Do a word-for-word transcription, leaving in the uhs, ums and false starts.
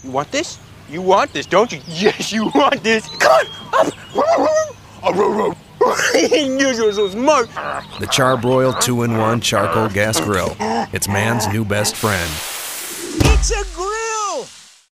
You want this? You want this, don't you? Yes, you want this. Come on, up. He knew you were so smart. The Char-Broil two in one Charcoal Gas Grill. It's man's new best friend. It's a grill!